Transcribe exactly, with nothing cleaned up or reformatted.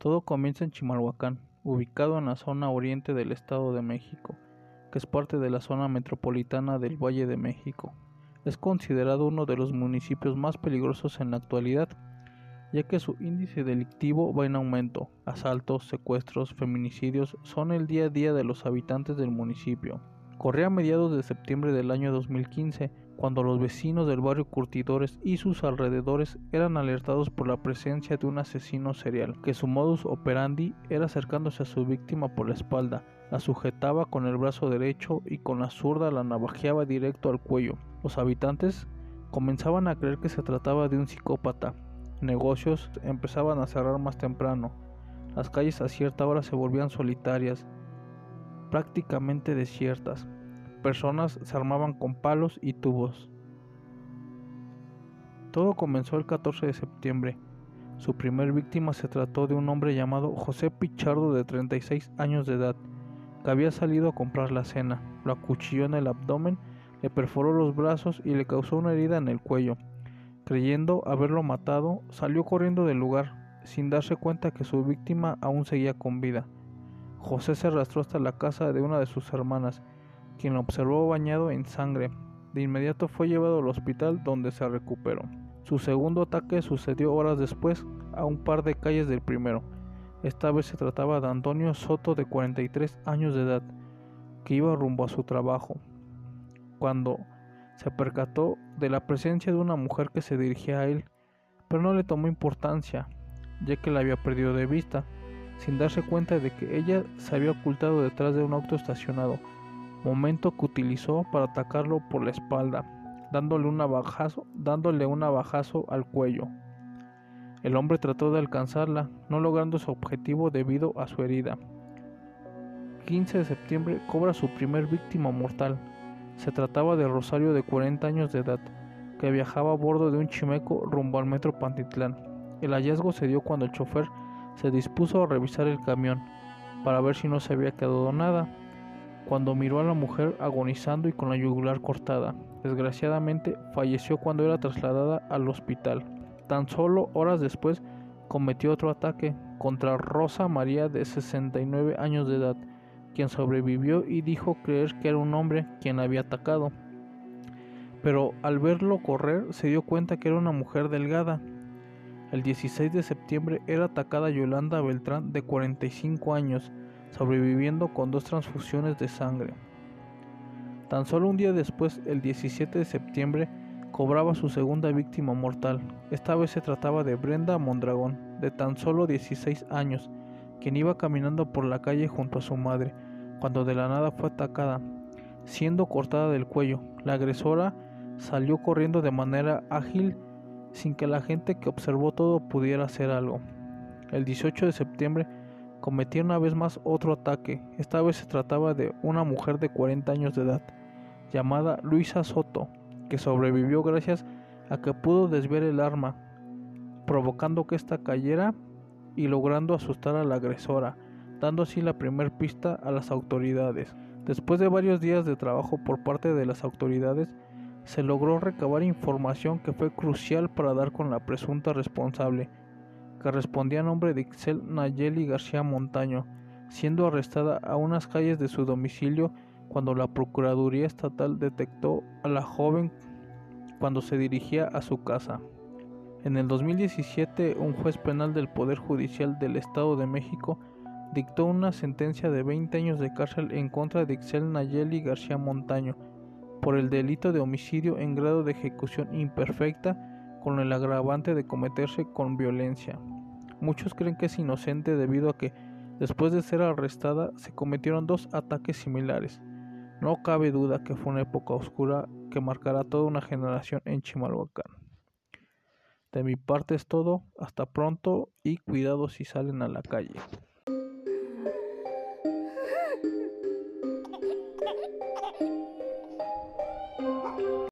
Todo comienza en Chimalhuacán, ubicado en la zona oriente del Estado de México, que es parte de la zona metropolitana del Valle de México. Es considerado uno de los municipios más peligrosos en la actualidad, ya que su índice delictivo va en aumento. Asaltos, secuestros, feminicidios son el día a día de los habitantes del municipio. Corría a mediados de septiembre del año dos mil quince, cuando los vecinos del barrio Curtidores y sus alrededores eran alertados por la presencia de un asesino serial, que su modus operandi era acercándose a su víctima por la espalda, la sujetaba con el brazo derecho y con la zurda la navajeaba directo al cuello. Los habitantes comenzaban a creer que se trataba de un psicópata. Negocios empezaban a cerrar más temprano. Las calles a cierta hora se volvían solitarias, prácticamente desiertas. Personas se armaban con palos y tubos. Todo comenzó el catorce de septiembre. Su primer víctima se trató de un hombre llamado José Pichardo, de treinta y seis años de edad, que había salido a comprar la cena. Lo acuchilló en el abdomen, le perforó los brazos y le causó una herida en el cuello. Creyendo haberlo matado, salió corriendo del lugar, sin darse cuenta que su víctima aún seguía con vida. José se arrastró hasta la casa de una de sus hermanas, quien lo observó bañado en sangre. De inmediato fue llevado al hospital, donde se recuperó. Su segundo ataque sucedió horas después, a un par de calles del primero. Esta vez se trataba de Antonio Soto, de cuarenta y tres años de edad, que iba rumbo a su trabajo, cuando se percató de la presencia de una mujer que se dirigía a él, pero no le tomó importancia, ya que la había perdido de vista, sin darse cuenta de que ella se había ocultado detrás de un auto estacionado, momento que utilizó para atacarlo por la espalda, dándole un navajazo, dándole un navajazo al cuello. El hombre trató de alcanzarla, no logrando su objetivo debido a su herida. quince de septiembre cobra su primer víctima mortal. Se trataba de Rosario, de cuarenta años de edad, que viajaba a bordo de un chimeco rumbo al metro Pantitlán. El hallazgo se dio cuando el chofer se dispuso a revisar el camión para ver si no se había quedado nada, cuando miró a la mujer agonizando y con la yugular cortada. Desgraciadamente falleció cuando era trasladada al hospital. Tan solo horas después cometió otro ataque contra Rosa María, de sesenta y nueve años de edad, quien sobrevivió y dijo creer que era un hombre quien la había atacado, pero al verlo correr se dio cuenta que era una mujer delgada. El dieciséis de septiembre era atacada Yolanda Beltrán, de cuarenta y cinco años, sobreviviendo con dos transfusiones de sangre. Tan solo un día después, el diecisiete de septiembre, cobraba su segunda víctima mortal. Esta vez se trataba de Brenda Mondragón, de tan solo dieciséis años, quien iba caminando por la calle junto a su madre, cuando de la nada fue atacada, siendo cortada del cuello. La agresora salió corriendo de manera ágil, sin que la gente que observó todo pudiera hacer algo. El dieciocho de septiembre cometió una vez más otro ataque. Esta vez se trataba de una mujer de cuarenta años de edad, llamada Luisa Soto, que sobrevivió gracias a que pudo desviar el arma, provocando que ésta cayera y logrando asustar a la agresora, dando así la primer pista a las autoridades. Después de varios días de trabajo por parte de las autoridades, se logró recabar información que fue crucial para dar con la presunta responsable, que respondía a nombre de Ixel Nayeli García Montaño, siendo arrestada a unas calles de su domicilio cuando la Procuraduría Estatal detectó a la joven cuando se dirigía a su casa. En el dos mil diecisiete, un juez penal del Poder Judicial del Estado de México dictó una sentencia de veinte años de cárcel en contra de Ixel Nayeli García Montaño por el delito de homicidio en grado de ejecución imperfecta, con el agravante de cometerse con violencia. Muchos creen que es inocente debido a que, después de ser arrestada, se cometieron dos ataques similares. No cabe duda que fue una época oscura que marcará toda una generación en Chimalhuacán. De mi parte es todo, hasta pronto y cuidado si salen a la calle.